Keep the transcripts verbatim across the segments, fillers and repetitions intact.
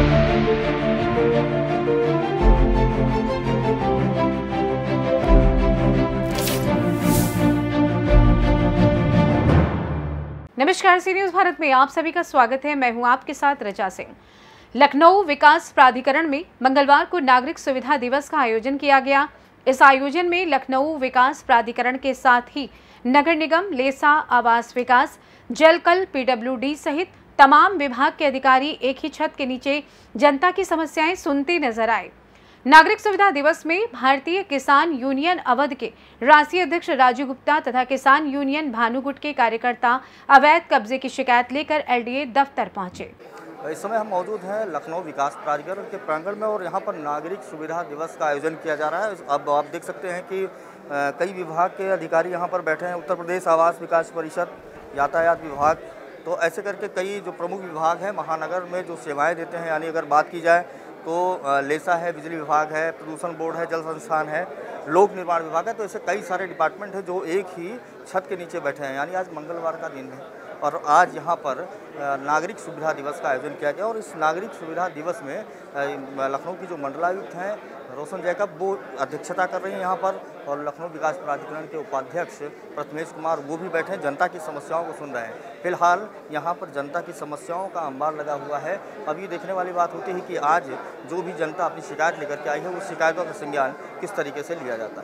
नमस्कार, सी न्यूज़ भारत में आप सभी का स्वागत है। मैं हूं आपके साथ रचा सिंह। लखनऊ विकास प्राधिकरण में मंगलवार को नागरिक सुविधा दिवस का आयोजन किया गया। इस आयोजन में लखनऊ विकास प्राधिकरण के साथ ही नगर निगम, लेसा, आवास विकास, जलकल, पीडब्ल्यूडी सहित तमाम विभाग के अधिकारी एक ही छत के नीचे जनता की समस्याएं सुनते नजर आए। नागरिक सुविधा दिवस में भारतीय किसान यूनियन अवध के राष्ट्रीय अध्यक्ष राजू गुप्ता तथा किसान यूनियन भानुगुट के कार्यकर्ता अवैध कब्जे की शिकायत लेकर एलडीए दफ्तर पहुंचे। इस समय हम मौजूद हैं लखनऊ विकास प्राधिकरण के प्रांगण में और यहाँ पर नागरिक सुविधा दिवस का आयोजन किया जा रहा है। अब आप देख सकते हैं कि कई विभाग के अधिकारी यहाँ पर बैठे हैं। उत्तर प्रदेश आवास विकास परिषद, यातायात विभाग, तो ऐसे करके कई जो प्रमुख विभाग हैं महानगर में जो सेवाएं देते हैं, यानी अगर बात की जाए तो लेसा है, बिजली विभाग है, प्रदूषण बोर्ड है, जल संस्थान है, लोक निर्माण विभाग है, तो ऐसे कई सारे डिपार्टमेंट हैं जो एक ही छत के नीचे बैठे हैं। यानी आज मंगलवार का दिन है और आज यहाँ पर नागरिक सुविधा दिवस का आयोजन किया गया और इस नागरिक सुविधा दिवस में लखनऊ की जो मंडलायुक्त हैं रोशन जैकब, वो अध्यक्षता कर रही हैं यहाँ पर, और लखनऊ विकास प्राधिकरण के उपाध्यक्ष प्रथमेश कुमार वो भी बैठे जनता की समस्याओं को सुन रहे हैं। फिलहाल यहाँ पर जनता की समस्याओं का अंबार लगा हुआ है। अब ये देखने वाली बात होती है कि आज जो भी जनता अपनी शिकायत लेकर के आई है उस शिकायतों का संज्ञान किस तरीके से लिया जाता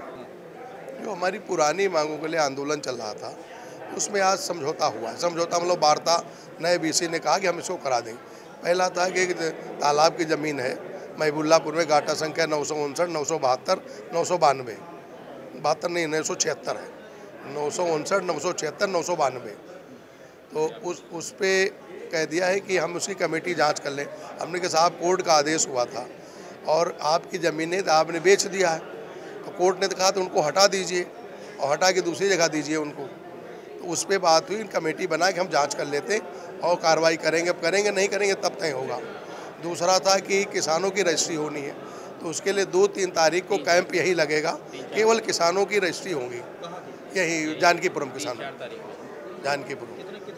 है। जो हमारी पुरानी मांगों के लिए आंदोलन चल रहा था उसमें आज समझौता हुआ। समझौता मतलब वार्ता, नए बीसी ने कहा कि हम इसको करा देंगे। पहला था कि तालाब की ज़मीन है महबुल्लापुर में, गाटा संख्या नौ सौ उनसठ नौ सौ बहत्तर नौ सौ बानवे बहत्तर नहीं नौ सौ छिहत्तर है, नौ सौ उनसठ नौ सौ छिहत्तर नौ सौ बानवे तो उस उस पर कह दिया है कि हम उसकी कमेटी जांच कर लें। हमने कहा साहब कोर्ट का आदेश हुआ था और आपकी ज़मीनें तो आपने बेच दिया है, तो कोर्ट ने तो कहा तो उनको हटा दीजिए और हटा के दूसरी जगह दीजिए उनको। तो उस पर बात हुई, कमेटी बना के हम जांच कर लेते और कार्रवाई करेंगे। अब करेंगे नहीं करेंगे तब तय होगा। दूसरा था कि किसानों की रजिस्ट्री होनी है, तो उसके लिए दो तीन तारीख को कैंप यही लगेगा, केवल किसानों की रजिस्ट्री होगी यही जानकीपुरम किसानों जानकीपुरम।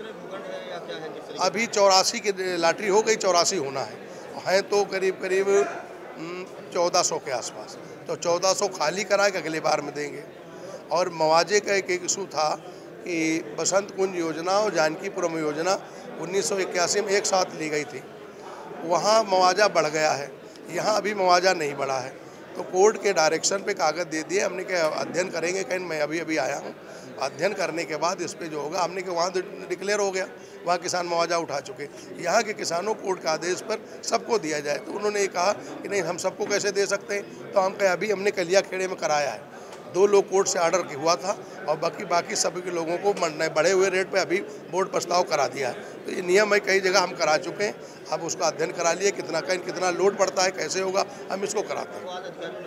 अभी चौरासी की लॉटरी हो गई, चौरासी होना है, हैं तो करीब करीब चौदह सौ के आसपास। तो चौदह सौ खाली करा के अगले बार में देंगे। और मुआवजे का एक इशू था कि बसंत कुंज योजना और जानकीपुरम योजना उन्नीस सौ इक्यासी में एक साथ ली गई थी, वहाँ मुआवजा बढ़ गया है, यहाँ अभी मुआवजा नहीं बढ़ा है। तो कोर्ट के डायरेक्शन पे कागज़ दे दिए। हमने क्या अध्ययन करेंगे, कहीं मैं अभी अभी आया हूँ, अध्ययन करने के बाद इस पे जो होगा, हमने कहा वहाँ डिक्लेयर हो गया, वहाँ किसान मुआवजा उठा चुके। यहाँ के किसानों कोर्ट के आदेश पर सबको दिया जाए। तो उन्होंने ये कहा कि नहीं हम सबको कैसे दे सकते हैं, तो हम कहे अभी हमने कलिया खेड़े में कराया है, दो लोग कोर्ट से ऑर्डर हुआ था और बाकी बाकी सभी के लोगों को बढ़े हुए रेट पे अभी बोर्ड प्रस्ताव करा दिया है। तो ये नियम है, कई जगह हम करा चुके हैं। अब उसका अध्ययन करा लिए, कितना कहीं कितना लोड पड़ता है, कैसे होगा, हम इसको कराते हैं।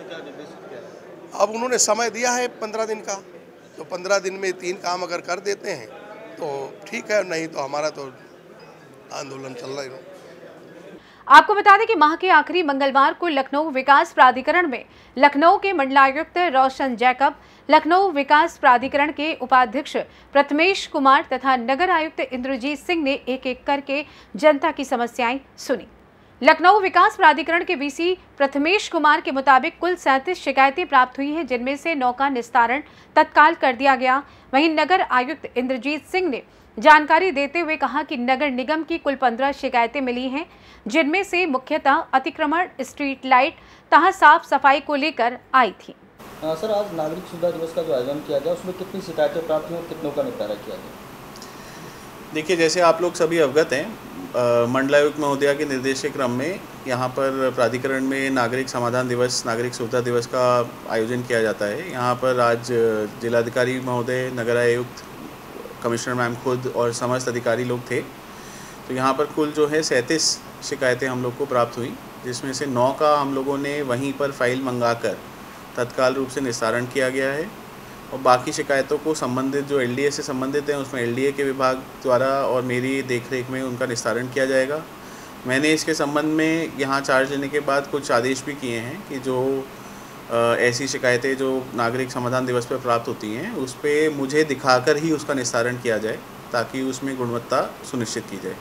अब उन्होंने समय दिया है पंद्रह दिन का, तो पंद्रह दिन में तीन काम अगर कर देते हैं तो ठीक है, नहीं तो हमारा तो आंदोलन चल रहा है। आपको बता दें कि माह के आखिरी मंगलवार को लखनऊ विकास प्राधिकरण में लखनऊ के मंडलायुक्त रोशन जैकब, लखनऊ विकास प्राधिकरण के उपाध्यक्ष प्रथमेश कुमार तथा नगर आयुक्त इंद्रजीत सिंह ने एक एक करके जनता की समस्याएं सुनी। लखनऊ विकास प्राधिकरण के वीसी प्रथमेश कुमार के मुताबिक कुल सैंतीस शिकायतें प्राप्त हुई हैं, जिनमें से नौ का निस्तारण तत्काल कर दिया गया। वहीं नगर आयुक्त इंद्रजीत सिंह ने जानकारी देते हुए कहा कि नगर निगम की कुल पंद्रह शिकायतें मिली हैं, जिनमें से मुख्यतः अतिक्रमण, स्ट्रीट लाइट तथा साफ सफाई को लेकर आई थी। आ, सर, आज नागरिक सुविधा दिवस का जो आयोजन किया गया उसमें कितनी शिकायतें प्राप्त हुई और कितनों का निपटारा किया गया? देखिए, जैसे आप लोग सभी अवगत हैं, मंडलायुक्त महोदया के निर्देश के क्रम में यहाँ पर प्राधिकरण में नागरिक समाधान दिवस, नागरिक सुविधा दिवस का आयोजन किया जाता है। यहाँ पर आज जिलाधिकारी महोदय, नगर आयुक्त, कमिश्नर मैम खुद और समस्त अधिकारी लोग थे। तो यहाँ पर कुल जो है सैंतीस शिकायतें हम लोग को प्राप्त हुई, जिसमें से नौ का हम लोगों ने वहीं पर फाइल मंगाकर तत्काल रूप से निस्तारण किया गया है और बाकी शिकायतों को संबंधित जो एलडीए से संबंधित हैं उसमें एलडीए के विभाग द्वारा और मेरी देखरेख में उनका निस्तारण किया जाएगा। मैंने इसके संबंध में यहाँ चार्ज लेने के बाद कुछ आदेश भी किए हैं कि जो आ, ऐसी शिकायतें जो नागरिक समाधान दिवस पर प्राप्त होती हैं उस पर मुझे दिखाकर ही उसका निस्तारण किया जाए, ताकि उसमें गुणवत्ता सुनिश्चित की जाए।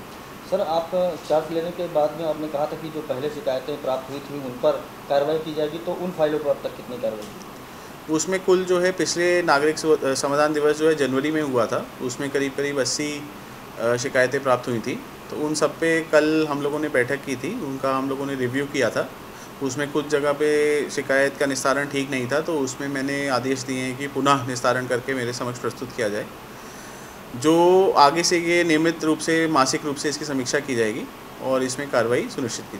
सर, आप चार्ज लेने के बाद में आपने कहा था कि जो पहले शिकायतें प्राप्त हुई थी उन पर कार्रवाई की जाएगी, तो उन फाइलों पर अब तक कितनी कार्रवाई की? उसमें कुल जो है पिछले नागरिक समाधान दिवस जो है जनवरी में हुआ था, उसमें करीब करीब अस्सी शिकायतें प्राप्त हुई थी। तो उन सब पे कल हम लोगों ने बैठक की थी, उनका हम लोगों ने रिव्यू किया था। उसमें कुछ जगह पे शिकायत का निस्तारण ठीक नहीं था, तो उसमें मैंने आदेश दिए हैं कि पुनः निस्तारण करके मेरे समक्ष प्रस्तुत किया जाए। जो आगे से ये नियमित रूप से मासिक रूप से इसकी समीक्षा की जाएगी और इसमें कार्रवाई सुनिश्चित की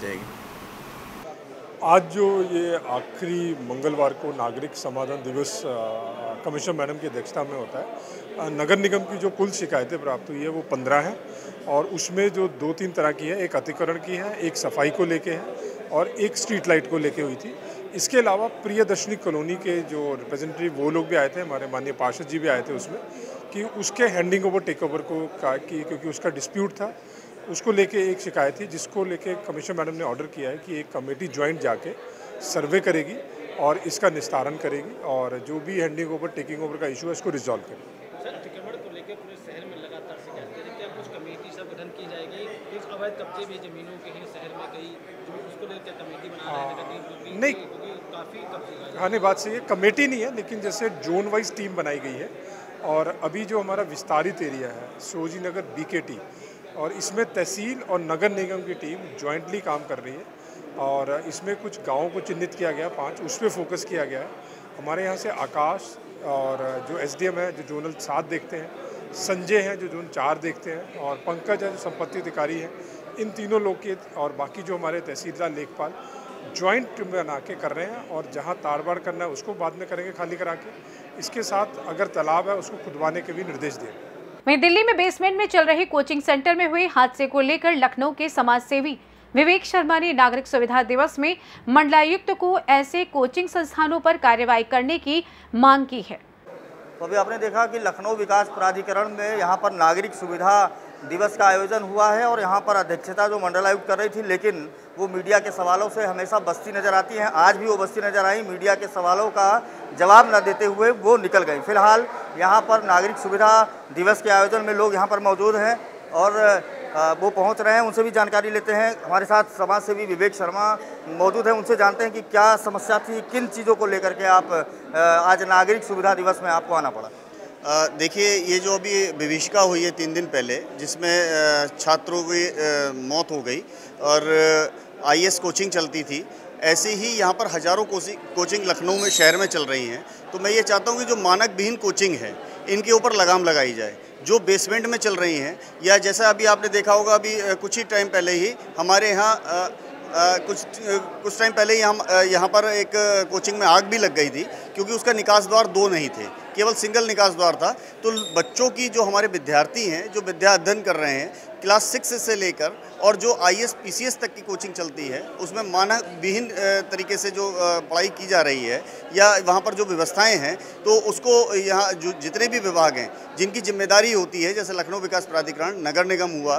जाएगी। आज जो ये आखिरी मंगलवार को नागरिक समाधान दिवस कमिश्नर मैडम की अध्यक्षता में होता है, नगर निगम की जो कुल शिकायतें प्राप्त हुई है वो पंद्रह हैं और उसमें जो दो तीन तरह की है, एक अतिक्रमण की है, एक सफाई को लेके है और एक स्ट्रीट लाइट को लेके हुई थी। इसके अलावा प्रियदर्शनी कॉलोनी के जो रिप्रेजेंटेटिव वो लोग भी आए थे, हमारे माननीय पार्षद जी भी आए थे उसमें, कि उसके हैंडिंग ओवर टेक ओवर को का की क्योंकि उसका डिस्प्यूट था, उसको लेके एक शिकायत थी, जिसको लेके कमिश्नर मैडम ने ऑर्डर किया है कि एक कमेटी ज्वाइंट जाके सर्वे करेगी और इसका निस्तारण करेगी और जो भी हैंडिंग ओवर टेकिंग ओवर का इशू है उसको रिजॉल्व करेगी। सर, अतिक्रमण को लेकर पूरे शहर में लगातार शिकायतें हैं, क्या कुछ कमेटी सब गठन की जाएगी? कुछ अवैध कब्जे भी जमीनों के हैं शहर में, कई उसको लेकर कमेटी बना रहे हैं? नहीं, काफ़ी कब्जे। हाँ, नहीं, बात सही है, कमेटी नहीं है, लेकिन जैसे जोन वाइज टीम बनाई गई है और अभी जो हमारा विस्तारित एरिया है Soji Nagar B K T, और इसमें तहसील और नगर निगम की टीम जॉइंटली काम कर रही है और इसमें कुछ गाँवों को चिन्हित किया गया, पाँच, उस पर फोकस किया गया है। हमारे यहाँ से आकाश और जो एस डी एम है जो जोनल सात देखते हैं, संजय हैं जो जोन चार देखते हैं और पंकज है जो संपत्ति अधिकारी हैं, इन तीनों लोग के और बाकी जो हमारे तहसीलदार लेखपाल जॉइंट बना के कर रहे हैं और जहां ताड़बाड़ करना है उसको बाद में करेंगे खाली करा के। इसके साथ अगर तालाब है उसको खुदवाने के भी निर्देश दिए। वहीं दिल्ली में बेसमेंट में चल रहे कोचिंग सेंटर में हुए हादसे को लेकर लखनऊ के समाजसेवी विवेक शर्मा ने नागरिक सुविधा दिवस में मंडलायुक्त को ऐसे कोचिंग संस्थानों पर कार्रवाई करने की मांग की है। तो अभी आपने देखा कि लखनऊ विकास प्राधिकरण में यहाँ पर नागरिक सुविधा दिवस का आयोजन हुआ है और यहाँ पर अध्यक्षता जो मंडलायुक्त कर रही थी, लेकिन वो मीडिया के सवालों से हमेशा बस्ती नज़र आती हैं। आज भी वो बस्ती नज़र आई, मीडिया के सवालों का जवाब न देते हुए वो निकल गई। फिलहाल यहाँ पर नागरिक सुविधा दिवस के आयोजन में लोग यहाँ पर मौजूद हैं और वो पहुँच रहे हैं, उनसे भी जानकारी लेते हैं। हमारे साथ समाज सेवी विवेक शर्मा मौजूद हैं, उनसे जानते हैं कि क्या समस्या थी, किन चीज़ों को लेकर के आप आज नागरिक सुविधा दिवस में आपको आना पड़ा। देखिए, ये जो अभी विभीषिका हुई है तीन दिन पहले, जिसमें छात्रों की मौत हो गई और आई ए एस कोचिंग चलती थी, ऐसे ही यहाँ पर हज़ारों कोचिंग लखनऊ में शहर में चल रही हैं। तो मैं ये चाहता हूँ कि जो मानक विहीन कोचिंग है इनके ऊपर लगाम लगाई जाए। जो बेसमेंट में चल रही हैं, या जैसा अभी आपने देखा होगा, अभी कुछ ही टाइम पहले ही हमारे यहाँ आ, कुछ कुछ टाइम पहले ही हम यहाँ पर एक कोचिंग में आग भी लग गई थी, क्योंकि उसका निकास द्वार दो नहीं थे, केवल सिंगल निकास द्वार था। तो बच्चों की, जो हमारे विद्यार्थी हैं जो विद्या अध्ययन कर रहे हैं क्लास सिक्स से लेकर और जो I A S P C S तक की कोचिंग चलती है, उसमें मानक विहीन तरीके से जो पढ़ाई की जा रही है या वहाँ पर जो व्यवस्थाएं हैं, तो उसको यहाँ जो जितने भी विभाग हैं जिनकी जिम्मेदारी होती है, जैसे लखनऊ विकास प्राधिकरण, नगर निगम हुआ,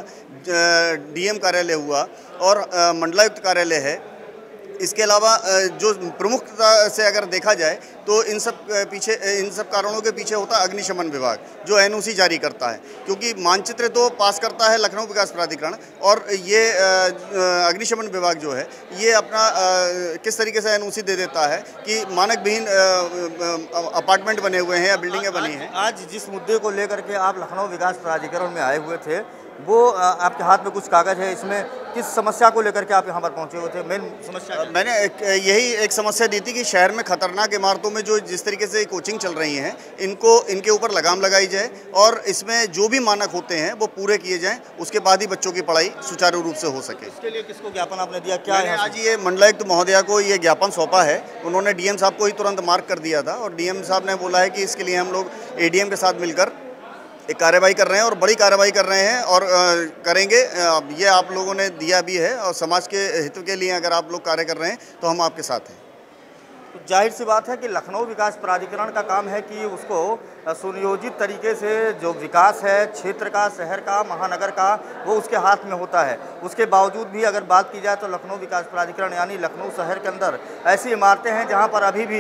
डी एम कार्यालय हुआ और मंडलायुक्त कार्यालय है, इसके अलावा जो प्रमुखता से अगर देखा जाए तो इन सब पीछे इन सब कारणों के पीछे होता है अग्निशमन विभाग, जो एन ओ सी जारी करता है। क्योंकि मानचित्र तो पास करता है लखनऊ विकास प्राधिकरण, और ये अग्निशमन विभाग जो है ये अपना किस तरीके से एन ओ सी दे देता है कि मानक विहीन अपार्टमेंट बने हुए हैं या बिल्डिंगें बनी हैं। आज जिस मुद्दे को लेकर के आप लखनऊ विकास प्राधिकरण में आए हुए थे, वो आपके हाथ में कुछ कागज़ है, इसमें किस समस्या को लेकर के आप यहाँ पर पहुँचे हुए थे? मेन समस्या मैंने एक, यही एक समस्या दी थी कि शहर में खतरनाक इमारतों में जो जिस तरीके से कोचिंग चल रही हैं, इनको इनके ऊपर लगाम लगाई जाए और इसमें जो भी मानक होते हैं वो पूरे किए जाएं, उसके बाद ही बच्चों की पढ़ाई सुचारू रूप से हो सके। इसके लिए किसको ज्ञापन आपने दिया? क्या है आज ये मंडलायुक्त महोदया को ये ज्ञापन सौंपा है। उन्होंने डी एम साहब को ही तुरंत मार्क कर दिया था और डी एम साहब ने बोला है कि इसके लिए हम लोग ए डी एम के साथ मिलकर एक कार्रवाई कर रहे हैं और बड़ी कार्रवाई कर रहे हैं और आ, करेंगे। आ, ये आप लोगों ने दिया भी है और समाज के हित के लिए अगर आप लोग कार्य कर रहे हैं तो हम आपके साथ हैं। तो जाहिर सी बात है कि लखनऊ विकास प्राधिकरण का काम है कि उसको सुनियोजित तरीके से जो विकास है क्षेत्र का, शहर का, महानगर का, वो उसके हाथ में होता है। उसके बावजूद भी अगर बात की जाए तो लखनऊ विकास प्राधिकरण यानी लखनऊ शहर के अंदर ऐसी इमारतें हैं जहाँ पर अभी भी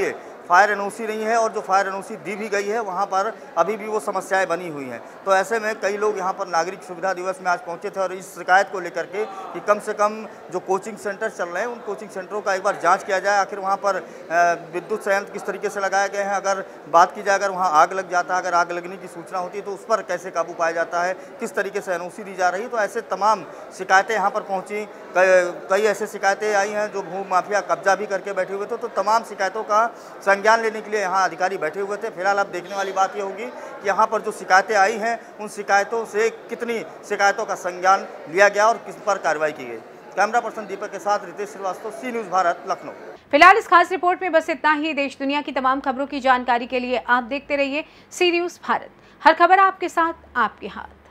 फायर एनओसी नहीं है और जो फायर एनओसी दी भी गई है वहाँ पर अभी भी वो समस्याएं बनी हुई हैं। तो ऐसे में कई लोग यहाँ पर नागरिक सुविधा दिवस में आज पहुँचे थे और इस शिकायत को लेकर के कि कम से कम जो कोचिंग सेंटर चल रहे हैं उन कोचिंग सेंटरों का एक बार जाँच किया जाए, आखिर वहाँ पर विद्युत संयंत्र किस तरीके से लगाए गए हैं। अगर बात की जाए अगर वहाँ आग लग जाता है, अगर आग लगने की सूचना होती है तो उस पर कैसे काबू पाया जाता है, किस तरीके से एनओसी दी जा रही है। तो ऐसे तमाम शिकायतें यहाँ पर पहुँची। कई ऐसे शिकायतें आई हैं जो भू माफिया कब्जा भी करके बैठे हुए थे। तो तमाम शिकायतों का संज्ञान लेने के लिए यहाँ अधिकारी बैठे हुए थे। फिलहाल अब देखने वाली बात ये होगी कि यहाँ पर जो शिकायतें आई हैं उन शिकायतों से कितनी शिकायतों का संज्ञान लिया गया और किस पर कार्रवाई की गई। कैमरा पर्सन दीपक के साथ रितेश श्रीवास्तव, सी न्यूज़ भारत, लखनऊ। फिलहाल इस खास रिपोर्ट में बस इतना ही। देश दुनिया की तमाम खबरों की जानकारी के लिए आप देखते रहिए सी न्यूज़ भारत। हर खबर आपके साथ, आपके हाथ।